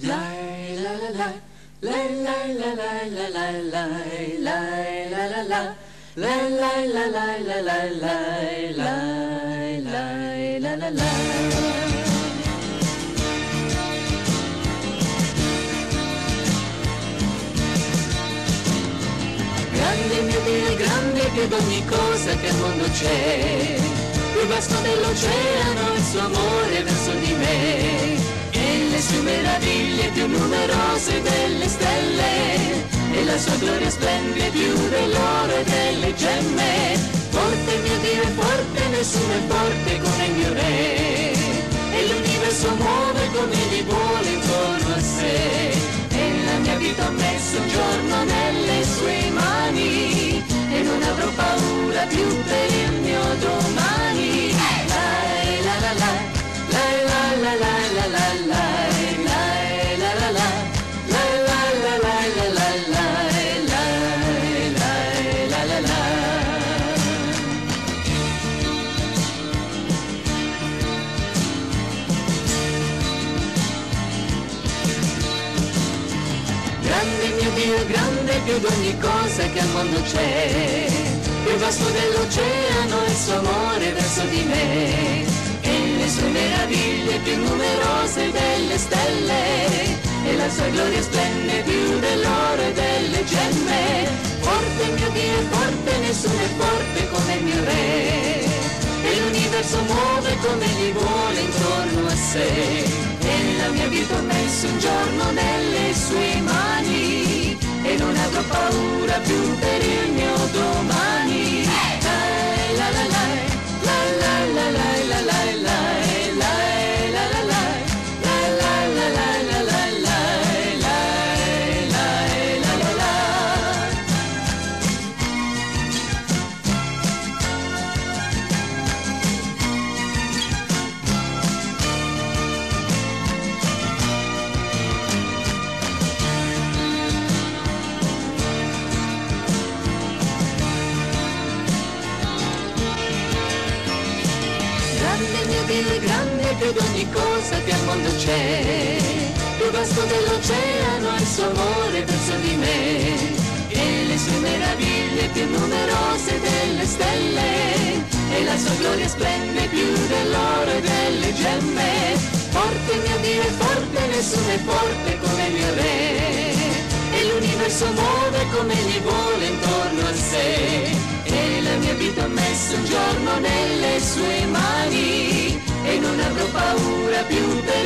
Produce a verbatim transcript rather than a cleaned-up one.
Grande mio Dio, grande più di ogni cosa che al mondo c'è, più vasto dell'oceano il suo amore verso di me, e le sue meraviglie più numerose delle stelle, e la sua gloria splende più dell'oro e delle gemme. Forte mio Dio è forte, nessuno è forte come il mio Re, e l'universo muove come gli vuole intorno a sé, e la mia vita ho messo un giorno nelle sue mani, e non avrò paura più per il mio domani. La la la la, la la la la la la la, la la la la, la la la la la la la, la la la la. Grande mio Dio, grande più di ogni cosa che al mondo c'è, più vasto dell'oceano il suo amore verso di me, e le sue meraviglie più numerose delle stelle, e la sua gloria splende più dell'oro e delle gemme. Forte mio Dio è forte, nessuno è forte come il mio Re, e l'universo muove come gli vuole intorno a sé, e la mia vita ho messo un giorno nelle sue mani, e non avrò paura più per il mio domani. La la la la la la la la la la la la la la, la la la la la la la la, la la la. Grande mio Dio, grande più di ogni cosa che al mondo c'è, più vasto dell'oceano il suo amore verso di me, e le sue meraviglie più numerose delle stelle, e la sua gloria splende più dell'oro e delle gemme. Forte mio Dio è forte, nessuno è forte come il mio Re, e l'universo muove come gli vuole intorno a sé, e la mia vita ho messo un giorno nelle sue mani, e non avrò paura più per